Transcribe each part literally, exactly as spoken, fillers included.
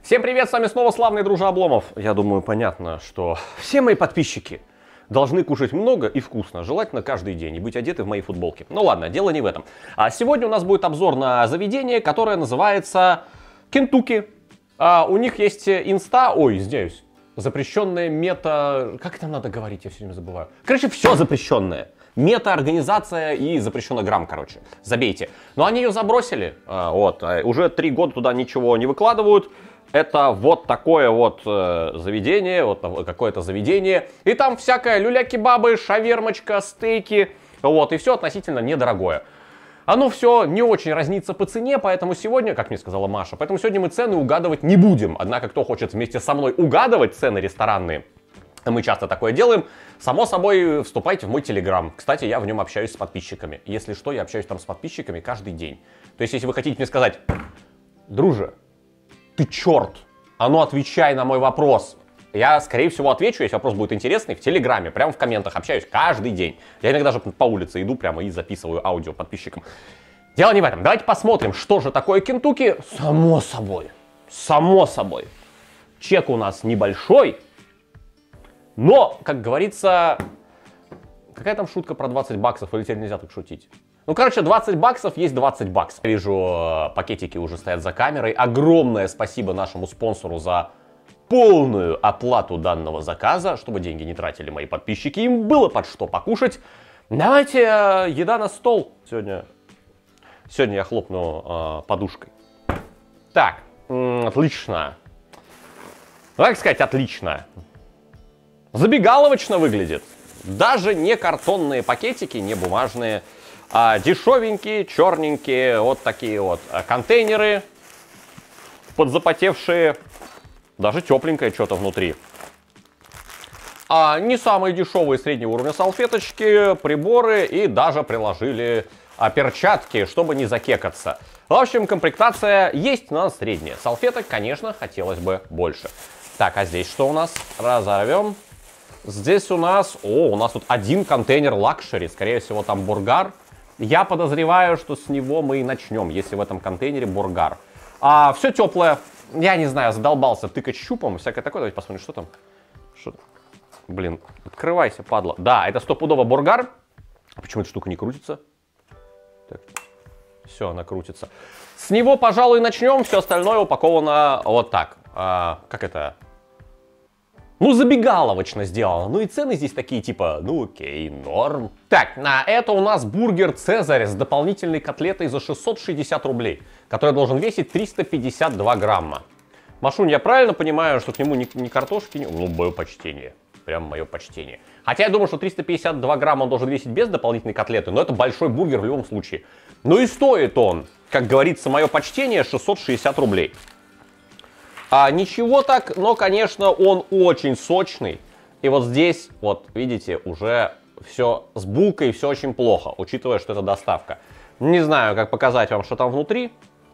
Всем привет, с вами снова славный дружа Обломов. Я думаю, понятно, что все мои подписчики должны кушать много и вкусно, желательно каждый день, и быть одеты в мои футболки. Ну ладно, дело не в этом. А сегодня у нас будет обзор на заведение, которое называется Кентукки. А у них есть инста, ой, извиняюсь, запрещенная мета... Как это надо говорить, я все время забываю. Короче, все запрещенное. Мета-организация и запрещенный грамм, короче. Забейте. Но они ее забросили. А, вот, уже три года туда ничего не выкладывают. Это вот такое вот э, заведение, вот какое-то заведение. И там всякое люля-кебабы, шавермочка, стейки. Вот, и все относительно недорогое. Оно все не очень разнится по цене, поэтому сегодня, как мне сказала Маша, поэтому сегодня мы цены угадывать не будем. Однако, кто хочет вместе со мной угадывать цены ресторанные, мы часто такое делаем, само собой, вступайте в мой телеграм. Кстати, я в нем общаюсь с подписчиками. Если что, я общаюсь там с подписчиками каждый день. То есть, если вы хотите мне сказать: друже, ты черт, а ну отвечай на мой вопрос. Я, скорее всего, отвечу, если вопрос будет интересный, в Телеграме, прямо в комментах общаюсь каждый день. Я иногда даже по улице иду прямо и записываю аудио подписчикам. Дело не в этом. Давайте посмотрим, что же такое Кентукки. Само собой, само собой. Чек у нас небольшой, но, как говорится, какая там шутка про двадцать баксов, или теперь нельзя так шутить? Ну, короче, двадцать баксов есть двадцать баксов. Вижу, пакетики уже стоят за камерой. Огромное спасибо нашему спонсору за полную оплату данного заказа, чтобы деньги не тратили мои подписчики. Им было под что покушать. Давайте э, еда на стол. Сегодня, сегодня я хлопну э, подушкой. Так, м- отлично. Ну, как сказать, отлично. Забегаловочно выглядит. Даже не картонные пакетики, не бумажные. А дешевенькие, черненькие, вот такие вот контейнеры, подзапотевшие, даже тепленькое что-то внутри. А не самые дешевые среднего уровня салфеточки, приборы и даже приложили а, перчатки, чтобы не закекаться. В общем, комплектация есть, но средняя. Салфеток, конечно, хотелось бы больше. Так, а здесь что у нас? Разорвем. Здесь у нас, о, у нас тут один контейнер лакшери, скорее всего там бургар. Я подозреваю, что с него мы и начнем, если в этом контейнере бургар. А, все теплое. Я не знаю, задолбался тыкать щупом, всякое такое. Давайте посмотрим, что там. Что? Блин, открывайся, падла. Да, это стопудово бургар. А почему эта штука не крутится? Так. Все, она крутится. С него, пожалуй, начнем. Все остальное упаковано вот так. А, как это? Ну, забегаловочно сделано. Ну и цены здесь такие, типа, ну окей, норм. Так, на это у нас бургер Цезарь с дополнительной котлетой за шестьсот шестьдесят рублей, который должен весить триста пятьдесят два грамма. Машунь, я правильно понимаю, что к нему ни, ни картошки, ни... Ну, мое почтение. Прям мое почтение. Хотя я думаю, что триста пятьдесят два грамма он должен весить без дополнительной котлеты, но это большой бургер в любом случае. Ну и стоит он, как говорится, мое почтение, шестьсот шестьдесят рублей. А, ничего так, но, конечно, он очень сочный. И вот здесь, вот, видите, уже все с булкой, все очень плохо, учитывая, что это доставка. Не знаю, как показать вам, что там внутри.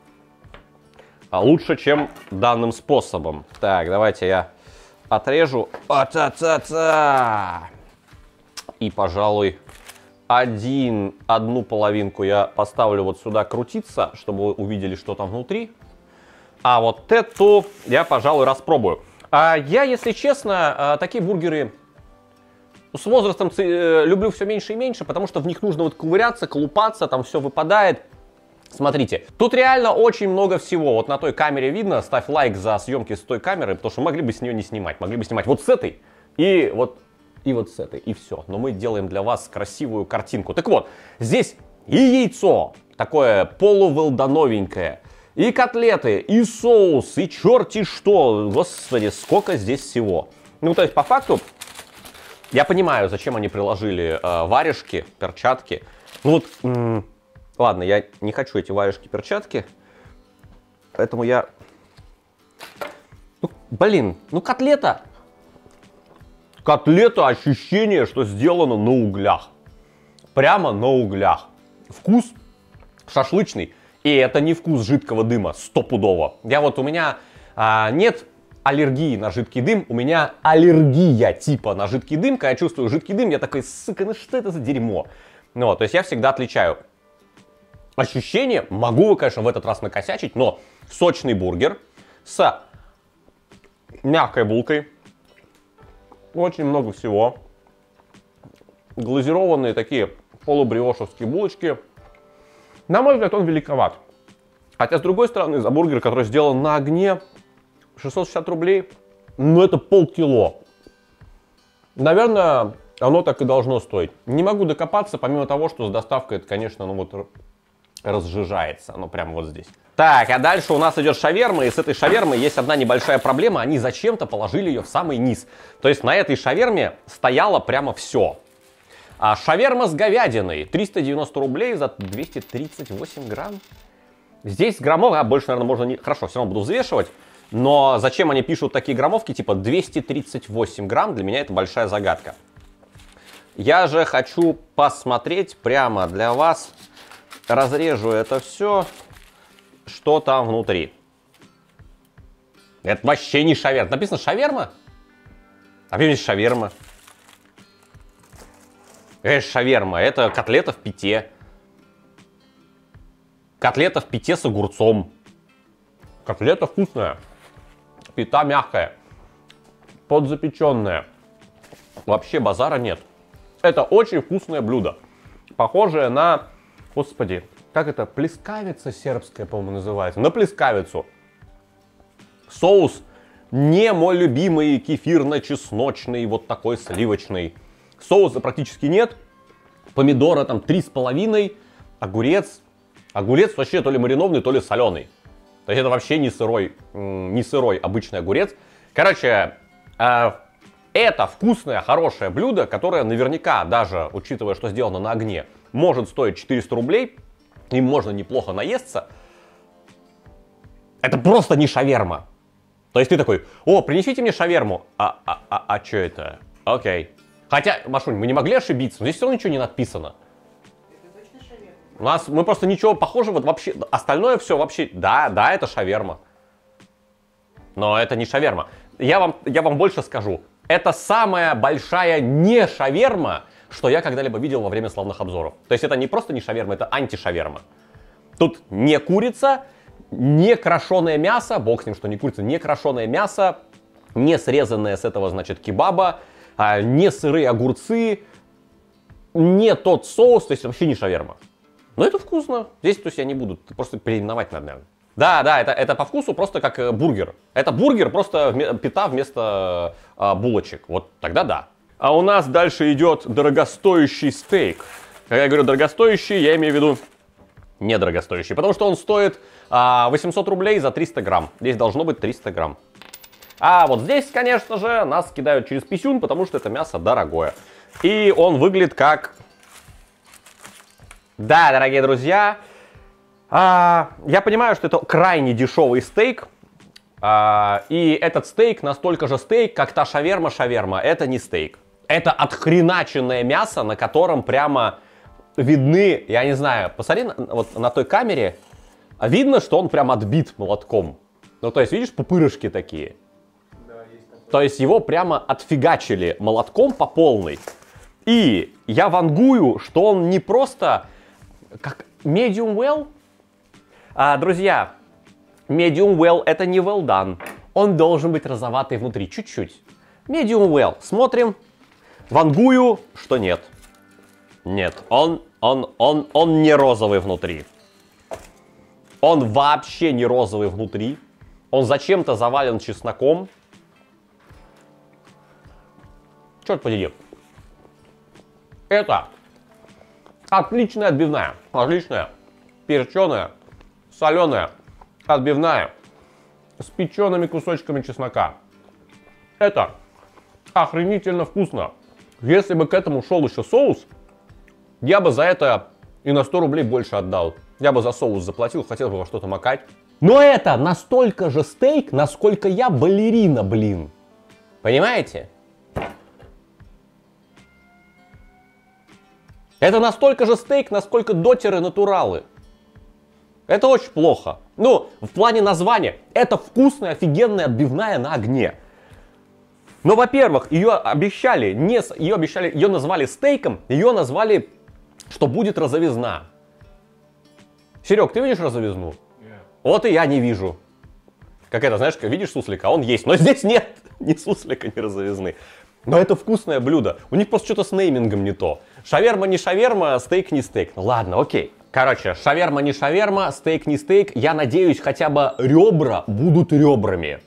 А лучше, чем данным способом. Так, давайте я отрежу. А-та-та-та! И, пожалуй, один, одну половинку я поставлю вот сюда крутиться, чтобы вы увидели, что там внутри. А вот эту я, пожалуй, распробую. А я, если честно, такие бургеры с возрастом люблю все меньше и меньше, потому что в них нужно вот ковыряться, колупаться, там все выпадает. Смотрите, тут реально очень много всего. Вот на той камере видно, ставь лайк за съемки с той камеры, потому что могли бы с нее не снимать. Могли бы снимать вот с этой и вот, и вот с этой, и все. Но мы делаем для вас красивую картинку. Так вот, здесь и яйцо такое полувелдановенькое, и котлеты, и соус, и черти что. Господи, сколько здесь всего. Ну, то есть, по факту, я понимаю, зачем они приложили э, варежки, перчатки. Ну вот, м- ладно, я не хочу эти варежки, перчатки. Поэтому я... Ну, блин, ну котлета. Котлета, ощущение, что сделано на углях. Прямо на углях. Вкус шашлычный. И это не вкус жидкого дыма, стопудово. Я вот, у меня а, нет аллергии на жидкий дым, у меня аллергия типа на жидкий дым. Когда я чувствую жидкий дым, я такой, сука, ну что это за дерьмо? Ну, вот, то есть я всегда отличаю ощущение. Могу, конечно, в этот раз накосячить, но сочный бургер с мягкой булкой. Очень много всего. Глазированные такие полубриошевские булочки. На мой взгляд, он великоват. Хотя, с другой стороны, за бургер, который сделан на огне, шестьсот шестьдесят рублей, ну это полкило. Наверное, оно так и должно стоить. Не могу докопаться, помимо того, что с доставкой это, конечно, ну вот разжижается. Оно прямо вот здесь. Так, а дальше у нас идет шаверма, и с этой шавермой есть одна небольшая проблема. Они зачем-то положили ее в самый низ. То есть на этой шаверме стояло прямо все. А шаверма с говядиной. триста девяносто рублей за двести тридцать восемь грамм. Здесь граммов, а больше, наверное, можно не... Хорошо, все равно буду взвешивать. Но зачем они пишут такие граммовки, типа двести тридцать восемь грамм, для меня это большая загадка. Я же хочу посмотреть прямо для вас. Разрежу это все, что там внутри. Это вообще не шаверма. Написано шаверма? А почему здесь шаверма? Это шаверма, это котлета в пите. Котлета в пите с огурцом. Котлета вкусная. Пита мягкая. Подзапеченная. Вообще базара нет. Это очень вкусное блюдо. Похожее на... Господи, как это? Плескавица сербская, по-моему, называется. На плескавицу. Соус не мой любимый кефирно-чесночный, вот такой сливочный. Соуса практически нет. Помидора там три с половиной. Огурец. Огурец вообще то ли маринованный, то ли соленый. То есть это вообще не сырой, не сырой обычный огурец. Короче, э, это вкусное, хорошее блюдо, которое наверняка, даже учитывая, что сделано на огне, может стоить четыреста рублей. Им можно неплохо наесться. Это просто не шаверма. То есть ты такой: о, принесите мне шаверму. А, а, а, а что это? Окей. Хотя, Машунь, мы не могли ошибиться, но здесь все равно ничего не написано. Это точно шаверма? У нас, мы просто ничего похожего вообще, остальное все вообще, да, да, это шаверма. Но это не шаверма. Я вам, я вам больше скажу. Это самая большая не шаверма, что я когда-либо видел во время славных обзоров. То есть это не просто не шаверма, это антишаверма. Тут не курица, не крашеное мясо, бог с ним, что не курица, не крашеное мясо, не срезанное с этого, значит, кебаба, не сырые огурцы, не тот соус, то есть вообще не шаверма. Но это вкусно. Здесь, то есть, я не буду, просто переименовать надо, наверное. Да, да, это, это по вкусу просто как бургер. Это бургер, просто пита вместо а, булочек. Вот тогда да. А у нас дальше идет дорогостоящий стейк. Когда я говорю дорогостоящий, я имею в виду недорогостоящий, потому что он стоит а, восемьсот рублей за триста грамм. Здесь должно быть триста грамм. А вот здесь, конечно же, нас кидают через писюн, потому что это мясо дорогое. И он выглядит как... Да, дорогие друзья, а, я понимаю, что это крайне дешевый стейк. А, и этот стейк настолько же стейк, как та шаверма-шаверма. Это не стейк. Это отхреначенное мясо, на котором прямо видны, я не знаю, посмотри на, вот на той камере, видно, что он прям отбит молотком. Ну, то есть, видишь, пупырышки такие. Да, есть такое. То есть его прямо отфигачили молотком по полной. И я вангую, что он не просто как medium well. А, друзья, medium well это не well done. Он должен быть розоватый внутри, чуть-чуть. Medium well. Смотрим. Вангую, что нет. Нет, он, он, он, он не розовый внутри. Он вообще не розовый внутри. Он зачем-то завален чесноком. Черт подери. Это отличная отбивная. Отличная. Перченая, соленая, отбивная. С печеными кусочками чеснока. Это охренительно вкусно. Если бы к этому шел еще соус, я бы за это и на сто рублей больше отдал. Я бы за соус заплатил, хотел бы во что-то макать. Но это настолько же стейк, насколько я балерина, блин. Понимаете? Это настолько же стейк, насколько дотеры натуралы. Это очень плохо. Ну, в плане названия. Это вкусная, офигенная отбивная на огне. Но, во-первых, ее обещали, не, ее обещали, ее назвали стейком, ее назвали, что будет розовизна. Серег, ты видишь розовизну? Нет. Вот и я не вижу. Как это, знаешь, видишь суслика, а он есть. Но здесь нет ни суслика, ни розовизны. Но это вкусное блюдо. У них просто что-то с неймингом не то. Шаверма не шаверма, стейк не стейк. Ну ладно, окей. Короче, шаверма не шаверма, стейк не стейк. Я надеюсь, хотя бы ребра будут ребрами.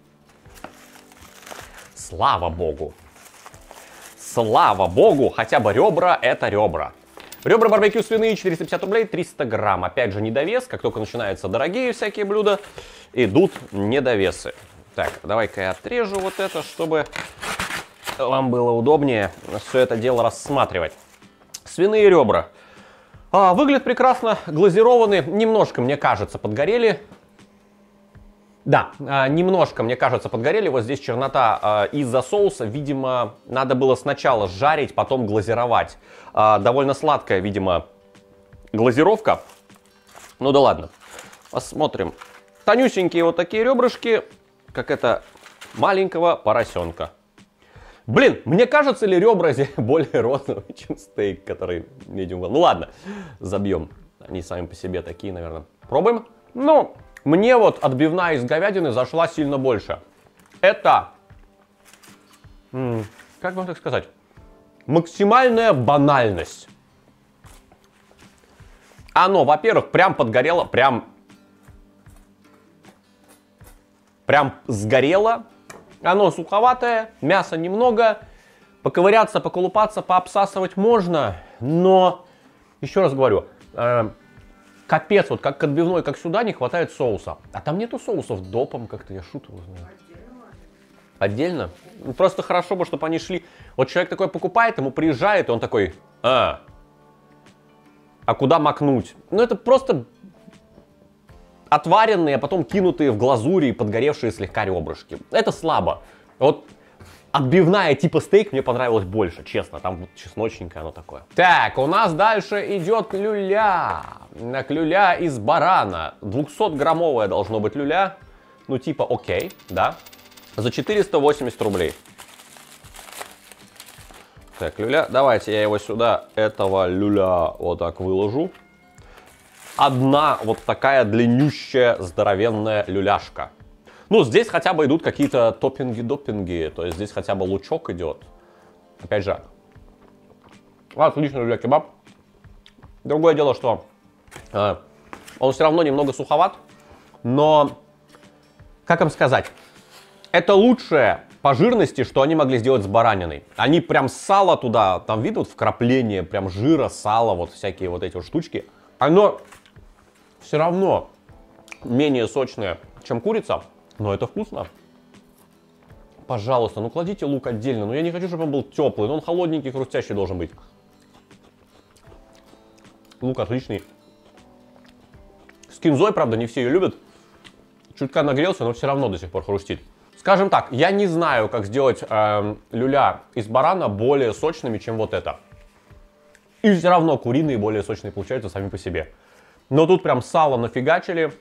Слава богу. Слава богу, хотя бы ребра это ребра. Ребра барбекю свиные, четыреста пятьдесят рублей, триста грамм. Опять же, недовес. Как только начинаются дорогие всякие блюда, идут недовесы. Так, давай-ка я отрежу вот это, чтобы вам было удобнее все это дело рассматривать. Свиные ребра. А, выглядят прекрасно, глазированы. Немножко, мне кажется, подгорели. Да, а, немножко, мне кажется, подгорели. Вот здесь чернота а, из-за соуса. Видимо, надо было сначала жарить, потом глазировать. А, довольно сладкая, видимо, глазировка. Ну да ладно. Посмотрим. Тонюсенькие вот такие ребрышки, как это маленького поросенка. Блин, мне кажется ли ребра здесь более розовые, чем стейк, который medium well? Ну ладно, забьем. Они сами по себе такие, наверное. Пробуем? Ну, мне вот отбивная из говядины зашла сильно больше. Это, как вам так сказать, максимальная банальность. Оно, во-первых, прям подгорело, прям, прям сгорело. Оно суховатое, мяса немного. Поковыряться, поколупаться, пообсасывать можно. Но, еще раз говорю, э, капец, вот как к отбивной, как сюда, не хватает соуса. А там нету соусов допом как-то, я шут его знаю. Отдельно? Ну, просто хорошо бы, чтобы они шли. Вот человек такой покупает, ему приезжает, и он такой, а, а куда макнуть? Ну это просто отваренные, а потом кинутые в глазури и подгоревшие слегка ребрышки. Это слабо. Вот отбивная типа стейк мне понравилось больше, честно. Там вот чесночненькое оно такое. Так, у нас дальше идет люля. Люля из барана. двухсотграммовая должно быть люля. Ну типа окей, да. За четыреста восемьдесят рублей. Так, люля. Давайте я его сюда, этого люля, вот так выложу. Одна вот такая длиннющая, здоровенная люляшка. Ну, здесь хотя бы идут какие-то топпинги-доппинги. То есть здесь хотя бы лучок идет. Опять же, отличный люля-кебаб. Другое дело, что э, он все равно немного суховат. Но, как вам сказать, это лучшее по жирности, что они могли сделать с бараниной. Они прям сало туда, там видно вот вкрапление прям жира, сала, вот всякие вот эти вот штучки. Оно все равно менее сочное, чем курица, но это вкусно. Пожалуйста, ну кладите лук отдельно. Но я не хочу, чтобы он был теплый, но он холодненький, хрустящий должен быть. Лук отличный. С кинзой, правда, не все ее любят. Чутка нагрелся, но все равно до сих пор хрустит. Скажем так, я не знаю, как сделать э, люля из барана более сочными, чем вот это. И все равно куриные более сочные получаются сами по себе. Но тут прям сало нафигачили.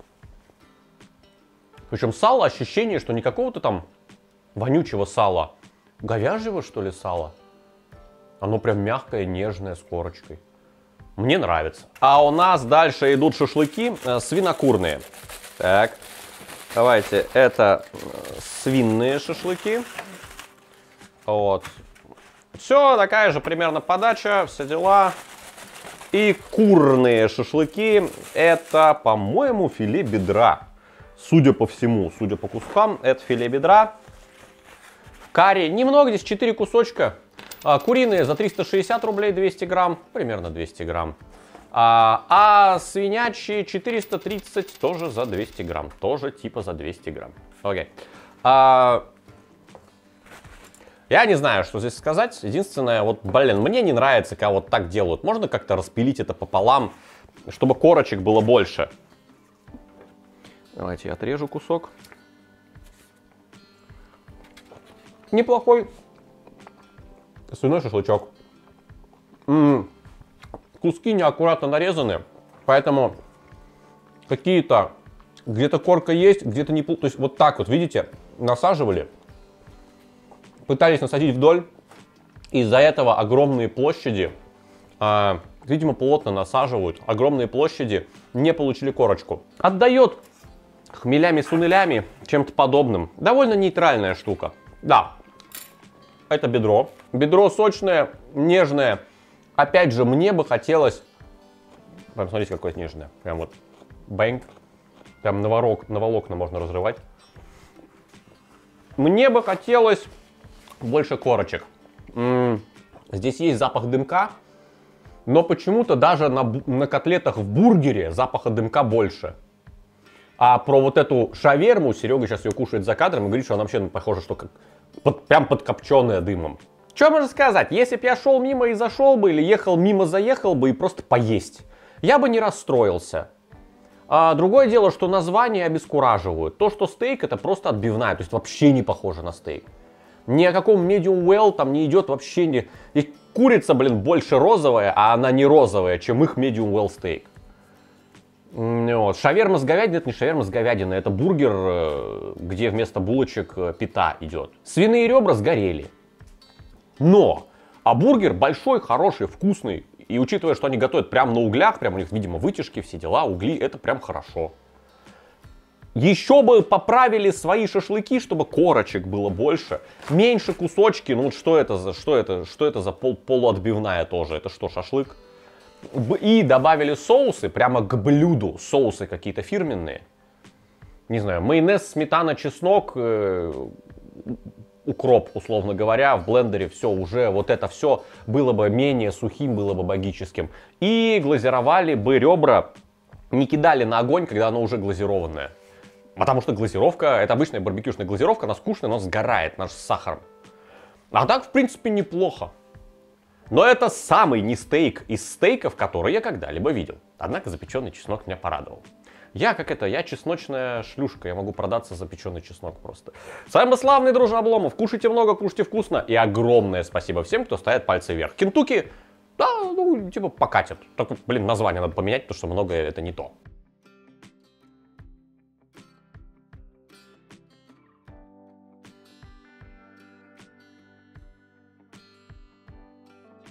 Причем сало, ощущение, что не какого-то там вонючего сала. Говяжьего, что ли, сала? Оно прям мягкое, нежное, с корочкой. Мне нравится. А у нас дальше идут шашлыки э, свинокурные. Так, давайте, это свиные шашлыки. Вот. Все, такая же примерно подача, все дела. И курные шашлыки, это, по-моему, филе бедра. Судя по всему, судя по кускам, это филе бедра. Карри, немного, здесь четыре кусочка. А, куриные за триста шестьдесят рублей, двести грамм, примерно двести грамм. А, а свинячьи четыреста тридцать, тоже за двести грамм, тоже типа за двести грамм. Окей. А, я не знаю, что здесь сказать. Единственное, вот, блин, мне не нравится, когда вот так делают. Можно как-то распилить это пополам, чтобы корочек было больше. Давайте я отрежу кусок. Неплохой свиной шашлычок. М-м-м. Куски неаккуратно нарезаны, поэтому какие-то, где-то корка есть, где-то не... То есть вот так вот, видите, насаживали. Пытались насадить вдоль, из-за этого огромные площади, э, видимо, плотно насаживают, огромные площади не получили корочку. Отдает хмелями-сунелями, чем-то подобным. Довольно нейтральная штука. Да, это бедро. Бедро сочное, нежное. Опять же, мне бы хотелось... Прям смотрите, какое нежное. Прям вот бэнг. Прям на, ворок, на волокна можно разрывать. Мне бы хотелось больше корочек. М-м, здесь есть запах дымка, но почему-то даже на, на котлетах в бургере запаха дымка больше. А про вот эту шаверму, Серега сейчас ее кушает за кадром и говорит, что она вообще похожа, что как под, прям подкопченная дымом. Что можно сказать? Если бы я шел мимо и зашел бы, или ехал мимо, заехал бы и просто поесть, я бы не расстроился. А другое дело, что названия обескураживают. То, что стейк, это просто отбивная, то есть вообще не похоже на стейк. Ни о каком medium well там не идет вообще не... И курица, блин, больше розовая, а она не розовая, чем их medium well стейк. Вот. Шаверма с говядиной, это не шаверма с говядиной, это бургер, где вместо булочек пита идет. Свиные ребра сгорели. Но, а бургер большой, хороший, вкусный. И учитывая, что они готовят прямо на углях, прям у них, видимо, вытяжки, все дела, угли, это прям хорошо. Еще бы поправили свои шашлыки, чтобы корочек было больше. Меньше кусочки, ну вот что это за, что это, что это за пол, полуотбивная тоже? Это что, шашлык? И добавили соусы прямо к блюду, соусы какие-то фирменные. Не знаю, майонез, сметана, чеснок, э, укроп, условно говоря, в блендере все уже, вот это все было бы менее сухим, было бы богическим. И глазировали бы ребра, не кидали на огонь, когда оно уже глазированное. Потому что глазировка, это обычная барбекюшная глазировка, она скучная, но сгорает, наш с сахаром. А так, в принципе, неплохо. Но это самый не стейк из стейков, которые я когда-либо видел. Однако запеченный чеснок меня порадовал. Я как это, я чесночная шлюшка, я могу продаться за печеный чеснок просто. С вами был славный дружа Обломов. Кушайте много, кушайте вкусно. И огромное спасибо всем, кто ставит пальцы вверх. Кентукки, да, ну, типа покатят. Только, блин, название надо поменять, потому что многое это не то.